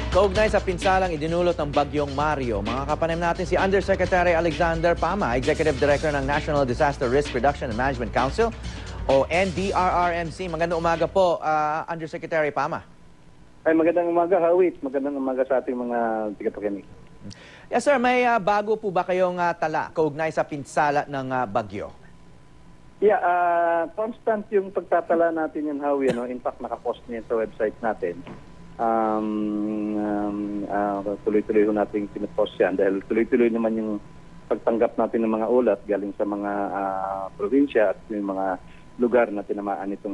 Kaugnay sa pinsalang idinulot ng Bagyong Mario, mga kapanim natin si Undersecretary Alexander Pama, Executive Director ng National Disaster Risk Reduction and Management Council o NDRRMC. Magandang umaga po, Undersecretary Pama. Ay, magandang umaga, Hawit. Magandang umaga sa ating mga tigapakinig. Yes sir, may bago po ba kayong tala kaugnay sa pinsala ng bagyo? Yeah, constant yung pagtatala natin yung Hawi. No? In fact, nakapost niya sa website natin. Tuloy-tuloy ho natin pinapost yan dahil tuloy-tuloy naman yung pagtanggap natin ng mga ulat galing sa mga probinsya at yung mga lugar na tinamaan itong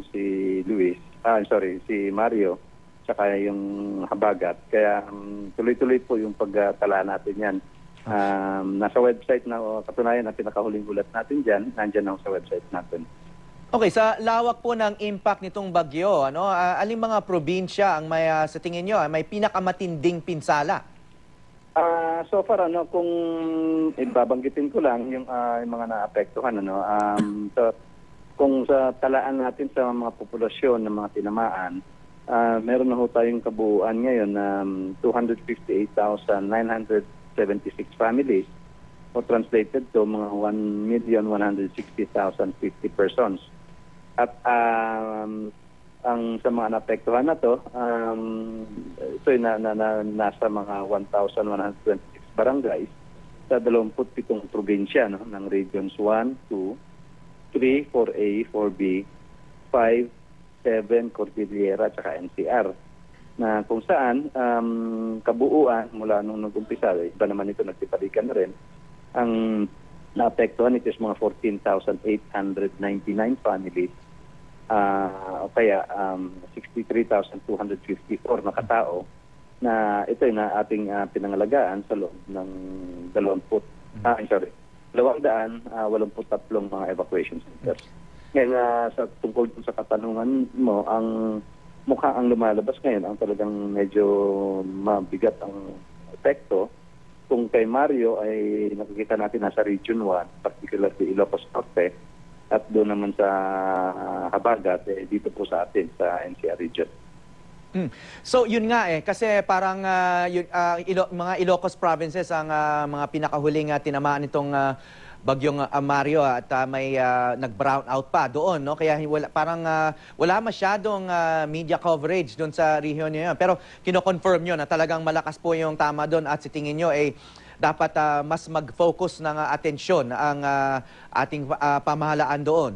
si Mario tsaka yung Habagat. Kaya tuloy-tuloy po yung pagtala natin yan. Nasa website na katunayan na pinakahuling ulat natin dyan, nandyan ako sa website natin. Okay, sa lawak po ng impact nitong bagyo, aling mga probinsya ang may, sa tingin nyo, may pinakamatinding pinsala? So far, kung ibabanggitin ko lang yung mga naapektuhan, so, kung sa talaan natin sa mga populasyon ng mga tinamaan, meron na ho tayong kabuuan ngayon na 258,976 families, o translated to mga 1,160,050 persons. At ang sa mga naapektuhan na to, ito ay nasa mga 1,126 barangays sa 27 probinsya ng Regions 1, 2, 3, 4A, 4B, 5, 7, Cordillera, at NCR. Na kung saan kabuuan mula nung nag-umpisa, iba naman ito nagtipalikan na rin, ang naapektuhan ito is mga 14,899 families, o kaya 63,254 na katao na ito ay na ating pinangalagaan sa loob ng 283 mga evacuation centers. Ngayon, tungkol sa katanungan mo, ang mukha ang lumalabas ngayon, ang talagang medyo mabigat ang epekto. Kung kay Mario ay nakikita natin nasa Region 1, particularly Ilocos Norte, at doon naman sa Habagat, dito po sa atin, sa NCR region. So yun nga kasi parang mga Ilocos provinces ang mga pinakahuling tinamaan itong Bagyong Mario at may nag-brown out pa doon, no? Kaya wala masyadong media coverage doon sa rehiyon niyo. Pero kino-confirm niyo na talagang malakas po yung tama doon at sa tingin niyo dapat mas mag-focus ng atensyon ang ating pamahalaan doon.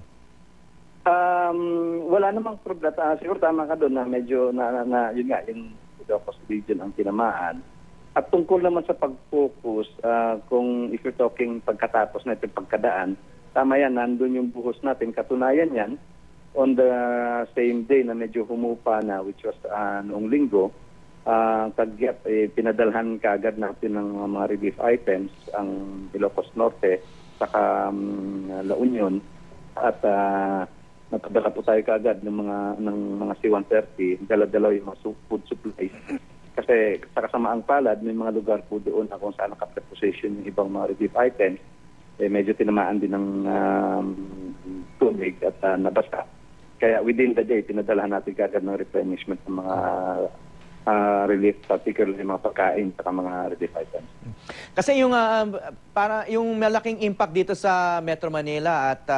Wala namang problema. Siguro tama ka doon na medyo yun nga, yung Ilocos region ang tinamaan. At tungkol naman sa pag-focus, kung if you're talking pagkatapos na itong pagkadaan, tama yan, nandun yung buhos natin. Katunayan yan, on the same day na medyo humupa na, which was noong linggo, pinadalhan kaagad natin ng mga relief items ang Ilocos Norte saka La Union at napadala po tayo kaagad ng mga C-130, dala-dala yung mga food supplies. Kasi sa kasamaang palad, may mga lugar po doon na kung saan nakapreposition yung ibang mga relief items, medyo tinamaan din ng tubig at nabasa. Kaya within the day, pinadalahan natin kaagad ng replenishment ng mga relief, particularly mga pagkain at mga relief items. Kasi yung malaking impact dito sa Metro Manila at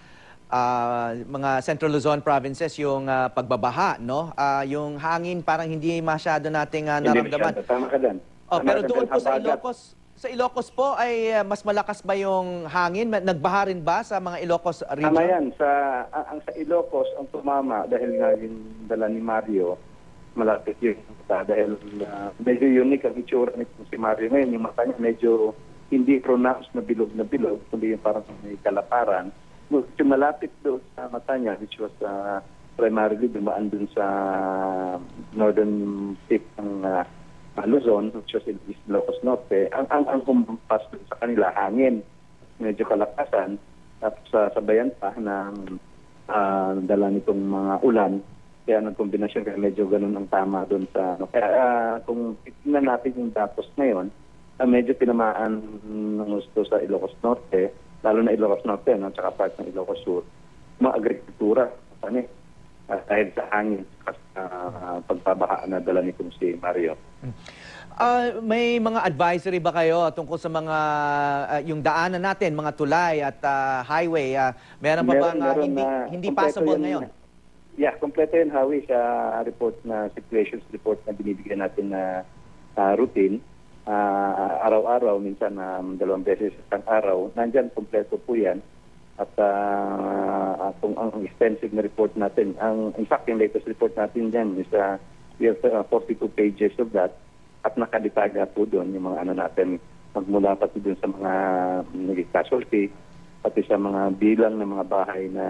mga Central Luzon provinces, yung pagbabaha, no? Yung hangin parang hindi masyado nating naramdaman. Tama ka dyan. Pero doon po sa Ilocos po ay mas malakas ba yung hangin? Nagbaha rin ba sa mga Ilocos region? Tama yan. Sa Ilocos, ang tumama dahil nga yung dala ni Mario, malapit yun. Dahil medyo unique ang itsura nito si Mario ngayon. Yung mata niya medyo hindi pronounced na bilog, kundi yung parang may kalaparan. Yung malapit doon sa mata niya, which was primarily dumaan doon sa northern tip ng Luzon, which was in East Ilocos Norte, ang kumpas sa kanila, hangin, medyo kalakasan, at sabayan pa ng dala nitong mga ulan. Kaya nagkombinasyon, kaya medyo ganun ang tama doon sa... Kaya kung tingnan natin yung datos ngayon, medyo tinamaan ng gusto sa Ilocos Norte, lalo na Ilocos Norte, tsaka part ng Ilocos Sur, mga agrikultura, dahil sa hangin, pagpabaha na dala nitong si Mario. May mga advisory ba kayo tungkol sa mga yung daanan natin, mga tulay at highway? Meron pa bang hindi kompleto passable yun. ngayon? Yeah, kompleto yun, Howie, sa report na situations report na binibigyan natin na routine. Araw-araw, minsan 2 beses sa araw. Nandyan, kompleto po yan. At kung ang extensive na report natin, in fact, yung latest report natin dyan is we have 42 pages of that. At nakadetaga po doon yung mga natin, magmula pati doon sa mga naging casualty, pati sa mga bilang ng mga bahay na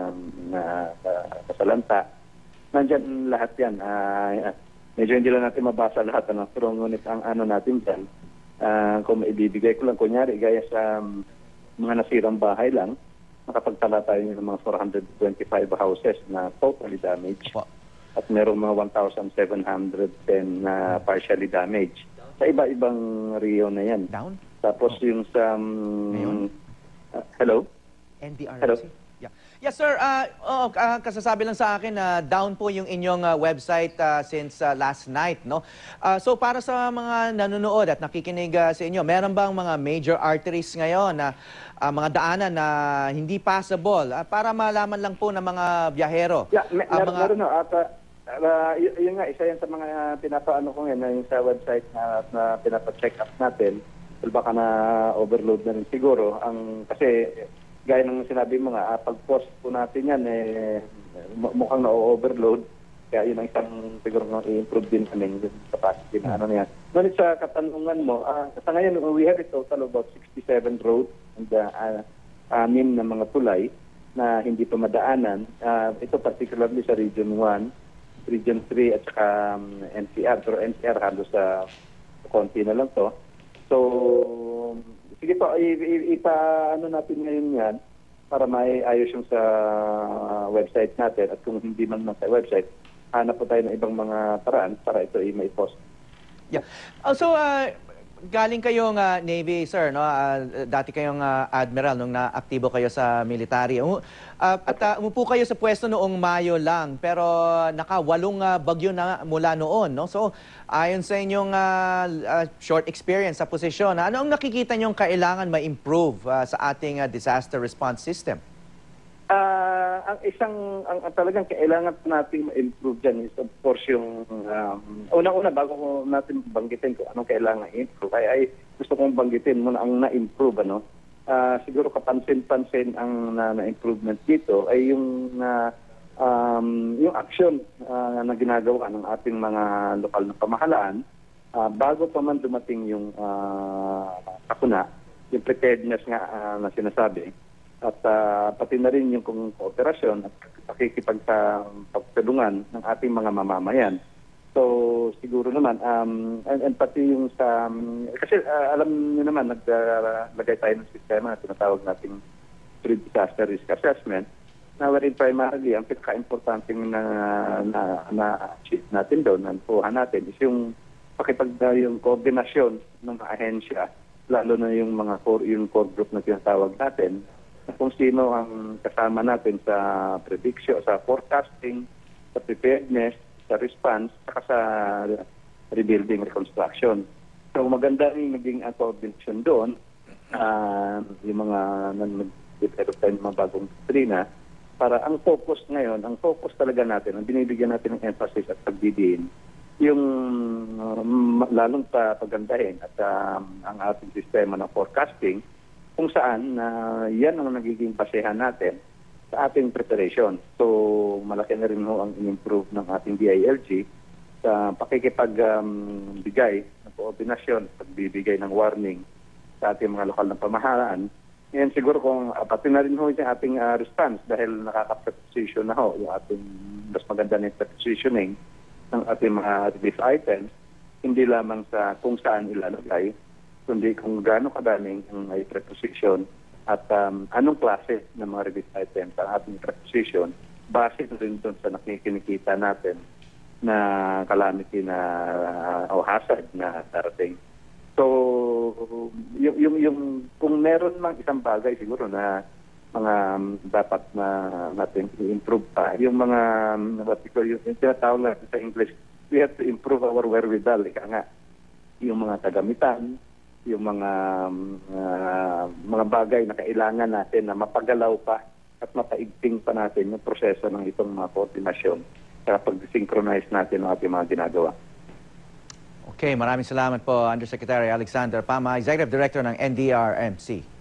kasalanta. Nandyan lahat yan. Medyo hindi lang natin mabasa lahat, pero ngunit ang natin dyan, kung maibibigay ko lang, kunyari, gaya sa mga nasirang bahay lang, nakapagtala tayo ng mga 425 houses na totally damaged. At merong mga 1,710 na partially damaged. Sa iba-ibang region na yan. Down? Tapos yung sa... hello? NDRC? Hello? Yeah. Yes, sir. Kasasabi lang sa akin na down po yung inyong website since last night, no? So para sa mga nanonood at nakikinig sa inyo, meron bang mga major arteries ngayon na mga daanan na hindi passable para malaman lang po ng mga biyahero? Yeah, meron na. At yun nga, isa yan sa mga pinapaano ko ngayon, yung sa website na pinapa-check up natin. Baka na overload na rin siguro. Kasi gaya ng sinabi mo nga, pag-post po natin yan, mukhang na-overload. Kaya yun ang isang siguro i-improve din namin yung capacity na yan. Ngunit sa katanungan mo, sa ngayon, we have a total of about 67 roads and 6 na mga tulay na hindi pa madaanan. Ito particularly sa Region 1, Region 3 at saka NCR. Pero NCR halos konti na lang to. So, sige po, ipaano natin ngayon yan para maayos yung sa website natin. At kung hindi man sa website, hanap po tayo ng ibang mga paraan para ito i-post. Yeah. Also, galing kayong Navy, sir, no? Dati kayong admiral nung naaktibo kayo sa military. Umupo kayo sa pwesto noong Mayo lang, pero naka-8 bagyo na mula noon, no? So, ayon sa inyong short experience sa posisyon, ano ang nakikita niyong kailangan ma-improve sa ating disaster response system? Ang talagang kailangan natin ma-improve dyan is of course yung unang-una bago ko natin banggitin kung anong kailangan i-improve ay gusto kong banggitin muna ang na-improve siguro kapansin-pansin ang na-improvement dito ay yung action na ginagawa ng ating mga lokal na pamahalaan bago pa man dumating yung sakuna, yung preparedness nga na sinasabi. At pati na rin yung kooperasyon at pakikipagtulungan ng ating mga mamamayan. So siguro naman, and pati yung sa, kasi alam niyo naman, naglagay tayo ng sistema na tinatawag nating pre-disaster risk assessment, na wherein primarily, ang pinaka-importante na achieve natin doon, na nakuha natin, is yung yung koordinasyon ng mga ahensya, lalo na yung mga core group na tinatawag natin, kung sino ang kasama natin sa prediction, sa forecasting, sa preparedness, sa response, saka sa rebuilding, reconstruction. So maganda rin naging coordination doon. Yung mga nag-develop tayo ng mga bagong doktrina para ang focus ngayon, ang focus talaga natin, ang binibigyan natin ng emphasis at pagdidiin, yung lalong pagandahin at ang ating sistema ng forecasting, kung saan yan ang nagiging basehan natin sa ating preparation. So malaki na rin ho ang in-improve ng ating DILG sa pakikipagbigay ng koordinasyon, pagbibigay ng warning sa ating mga lokal na pamahalaan. Yan siguro kung pati na rin ho yung ating response dahil nakaka-preposition na ho yung ating mas maganda na prepositioning ng ating mga relief items, hindi lamang sa kung saan ilalagay, kundi kung gaano kadaming may preposition at anong klase ng mga relief items ang ating preposition base rin doon sa nakikinikita natin na calamity na o hazard na darating. So, yung kung meron mang isang bagay siguro na mga dapat na natin i-improve pa, yung mga yung tinatawag natin sa English we have to improve our wherewithal. Ika nga, yung mga kagamitan, yung mga bagay na kailangan natin na mapagalaw pa at mapaigting pa natin yung proseso ng itong mga koordinasyon sa pag-synchronize natin ang ating mga ginagawa. Okay, maraming salamat po, Undersecretary Alexander Pama, Executive Director ng NDRMC.